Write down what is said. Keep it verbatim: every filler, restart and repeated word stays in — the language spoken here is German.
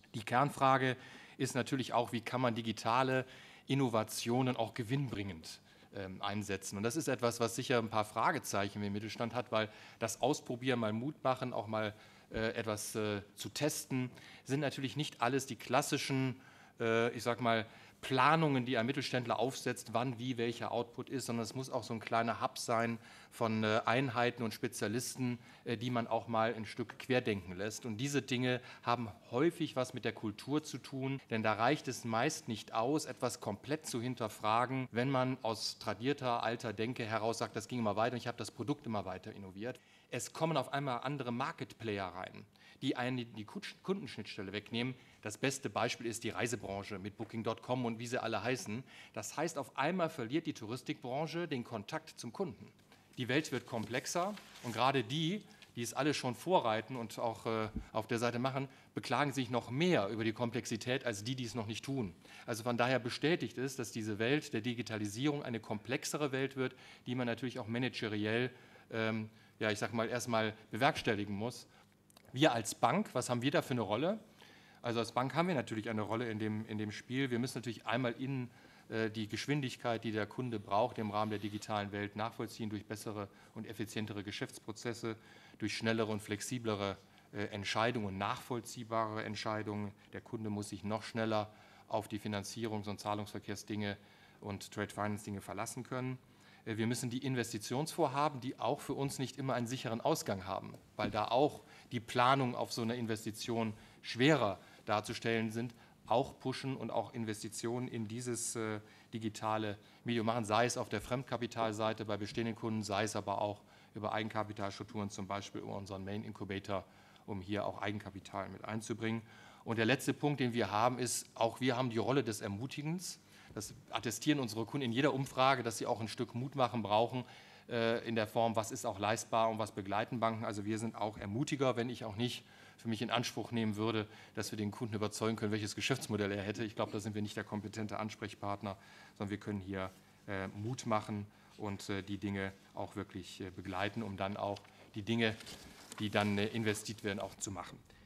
Die Kernfrage ist natürlich auch, wie kann man digitale Innovationen auch gewinnbringend ähm, einsetzen. Und das ist etwas, was sicher ein paar Fragezeichen im Mittelstand hat, weil das Ausprobieren, mal Mut machen, auch mal äh, etwas äh, zu testen, sind natürlich nicht alles die klassischen, äh, ich sag mal, Planungen, die ein Mittelständler aufsetzt, wann, wie, welcher Output ist, sondern es muss auch so ein kleiner Hub sein von äh, Einheiten und Spezialisten, äh, die man auch mal ein Stück querdenken lässt. Und diese Dinge haben häufig was mit der Kultur zu tun, denn da reicht es meist nicht aus, etwas komplett zu hinterfragen, wenn man aus tradierter alter Denke heraus sagt, das ging immer weiter und ich habe das Produkt immer weiter innoviert. Es kommen auf einmal andere Market Player rein, die einen die Kundenschnittstelle wegnehmen. Das beste Beispiel ist die Reisebranche mit Booking Punkt com und wie sie alle heißen. Das heißt, auf einmal verliert die Touristikbranche den Kontakt zum Kunden. Die Welt wird komplexer und gerade die, die es alle schon vorreiten und auch äh, auf der Seite machen, beklagen sich noch mehr über die Komplexität als die, die es noch nicht tun. Also von daher bestätigt es, dass diese Welt der Digitalisierung eine komplexere Welt wird, die man natürlich auch manageriell, ähm, ja, ich sag mal, erstmal bewerkstelligen muss. Wir als Bank, was haben wir da für eine Rolle? Also als Bank haben wir natürlich eine Rolle in dem, in dem Spiel. Wir müssen natürlich einmal in äh, die Geschwindigkeit, die der Kunde braucht, im Rahmen der digitalen Welt nachvollziehen durch bessere und effizientere Geschäftsprozesse, durch schnellere und flexiblere äh, Entscheidungen und nachvollziehbare Entscheidungen. Der Kunde muss sich noch schneller auf die Finanzierungs- und Zahlungsverkehrsdinge und Trade Finance Dinge verlassen können. Äh, wir müssen die Investitionsvorhaben, die auch für uns nicht immer einen sicheren Ausgang haben, weil da auch die Planung auf so eine Investition schwerer darzustellen sind, auch pushen und auch Investitionen in dieses äh, digitale Medium machen, sei es auf der Fremdkapitalseite bei bestehenden Kunden, sei es aber auch über Eigenkapitalstrukturen, zum Beispiel über unseren Main Incubator, um hier auch Eigenkapital mit einzubringen. Und der letzte Punkt, den wir haben, ist, auch wir haben die Rolle des Ermutigens. Das attestieren unsere Kunden in jeder Umfrage, dass sie auch ein Stück Mut machen brauchen, äh, in der Form, was ist auch leistbar und was begleiten Banken. Also wir sind auch Ermutiger, wenn ich auch nicht für mich in Anspruch nehmen würde, dass wir den Kunden überzeugen können, welches Geschäftsmodell er hätte. Ich glaube, da sind wir nicht der kompetente Ansprechpartner, sondern wir können hier äh, Mut machen und äh, die Dinge auch wirklich äh, begleiten, um dann auch die Dinge, die dann äh, investiert werden, auch zu machen.